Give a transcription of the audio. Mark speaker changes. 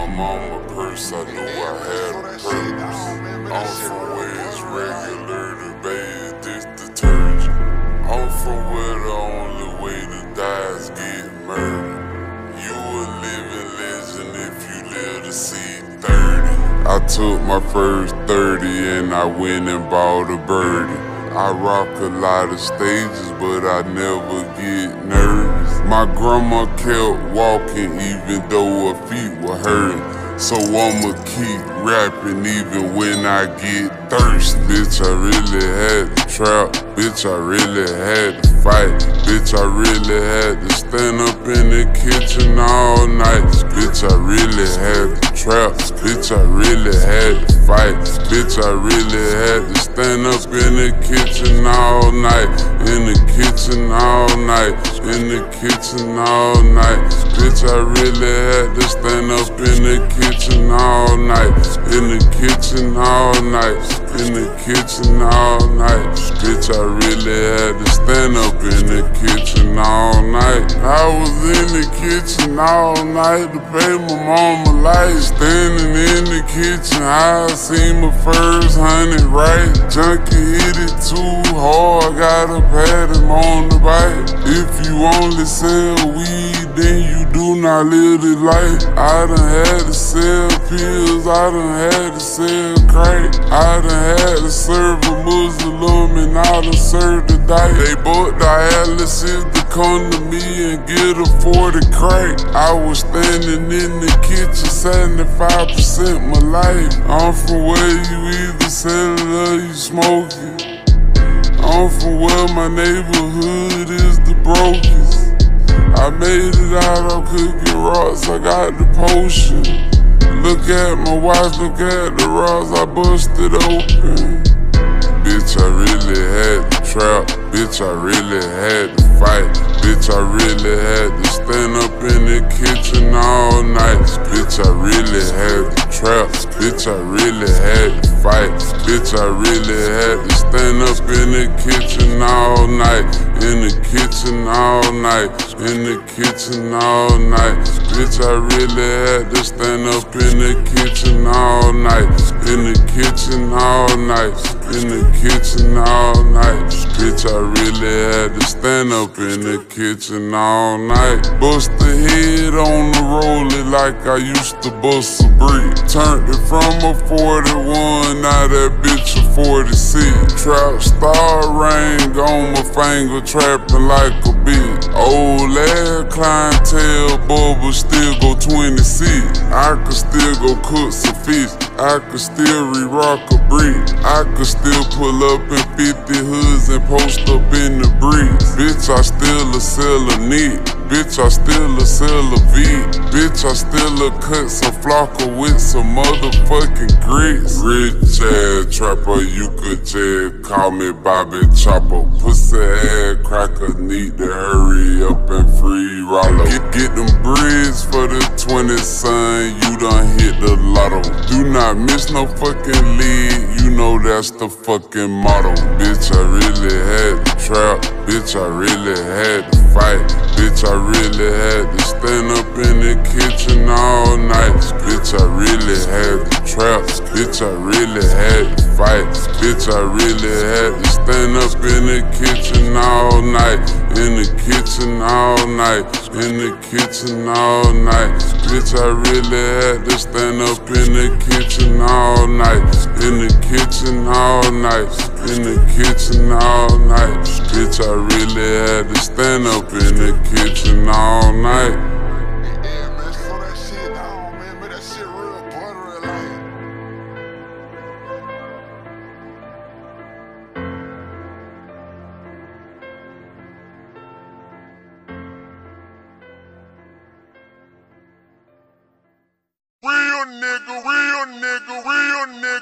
Speaker 1: my mama purse, I knew I had a purpose. I'm from where it's regular to bathe this detergent. I'm from where the only way to die is get murdered. You a living legend if you live to see 30. I took my first 30 and I went and bought a birdie. I rock a lot of stages, but I never get nervous. My grandma kept walking even though her feet were hurting. So I'ma keep rapping even when I get thirsty. Bitch, I really had to trap. Bitch, I really had to fight. Bitch, I really had to stand up in the kitchen all night. Bitch, I really had to trap. Bitch, I really had to fight. Bitch, I really had to stand up in the kitchen all night. In the kitchen all night. In the kitchen all night. Bitch, I really had to stand up in the kitchen all night. In the kitchen all night. In the kitchen all night. Bitch, I really had to stand up in the kitchen all night. I was in the kitchen all night to pay my mama light. Standing in the kitchen, I seen my first 100 right. Junkie hit it too hard, gotta pat him on the bike. If you only sell weed, then you do not live the life. I done had to sell pills, I done had to sell crack. I done had to serve a Muslim and I done served the diet. They bought dialysis to come to me and get a 40 crack. I was standing in the kitchen 75% my life. I'm from where you either sell it or you smoke it. I'm from where my neighborhood is the brokest. I made it out of cooking rocks, I got the potion. Look at my watch, look at the rocks I busted open. Bitch, I really had to trap. Bitch, I really had to fight. Bitch, I really had to stand up in the kitchen all night. Bitch, I really had to trap. Bitch, I really had to fight. Bitch, I really had to stand up in the kitchen all night. In the kitchen all night. In the kitchen all night. Bitch, I really had to stand up in the kitchen all night. In the kitchen all night. In the kitchen all night. Bitch, I really had to stand up in the kitchen all night. Bust the head on the roller like I used to bust a brick. Turned it from a 41, now that bitch a 46. Trap star ring on my finger, trapping like a bitch. Old ass clientele, but still go 26. I could still go cook some fish. I could still re-rock a brick. I could still pull up in 50 hoods and post up in the breeze. Bitch, I still a sell a knit. Bitch, I still a sell a V. Bitch, I still a cut some flocker with some motherfucking grits. Rich ass trapper, you could just call me Bobby Chopper. Pussy ass cracker, need to hurry up and free roller. Get them bricks for the 20, son, you done hit the lotto. Do not miss no fucking lead, you know that's the fucking motto. Bitch, I really had to trap. Bitch, I really had to fight. Bitch, I really had to stand up in the kitchen all night. Bitch, I really had to trap. Bitch, I really had to fight. Bitch, I really had to stand up in the kitchen all night. In the kitchen all night. In the kitchen all night. Bitch, I really had to stand up in the kitchen all night. In the kitchen all night. In the kitchen all night. Bitch, I really had to stand up in the kitchen all night.
Speaker 2: Yeah, man, slow that shit down, man. Make that shit real buttery like. Real nigga, real nigga, real nigga.